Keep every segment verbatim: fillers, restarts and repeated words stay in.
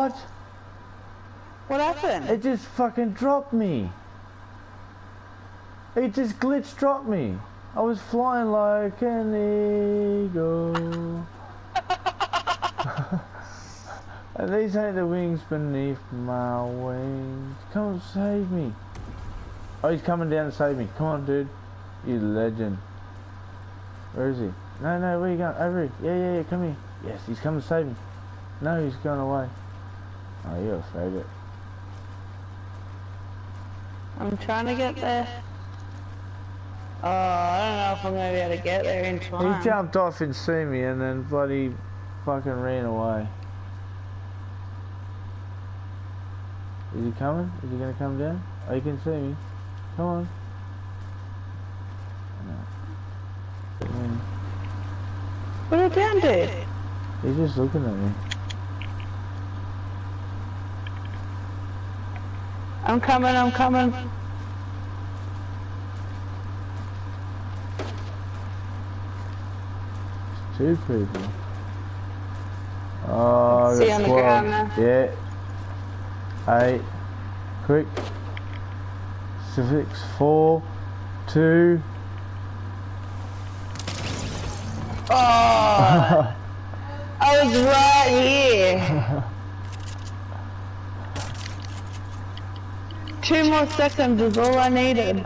What? What happened? It just fucking dropped me. It just glitch dropped me. I was flying like an eagle. And these ain't the wings beneath my wings. Come and save me. Oh, he's coming down to save me. Come on, dude. You legend. Where is he? No, no, where you going? Over here. Yeah, yeah, yeah, come here. Yes, he's coming to save me. No, he's going away. Oh, you're a faggot. I'm trying to get there. Oh, I don't know if I'm going to be able to get there in time. He jumped off and see me and then bloody fucking ran away. Is he coming? Is he going to come down? Oh, you can see me. Come on. No. Mm. Put it down, dude. He's just looking at me. I'm coming, I'm coming. Two people. Oh, I See got on the twelve. ground now. Yeah. Eight. Quick. Six, four, two. Oh! I was right here. Two more seconds is all I needed.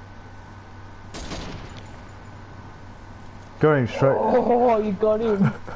Got him straight. Oh, you got him.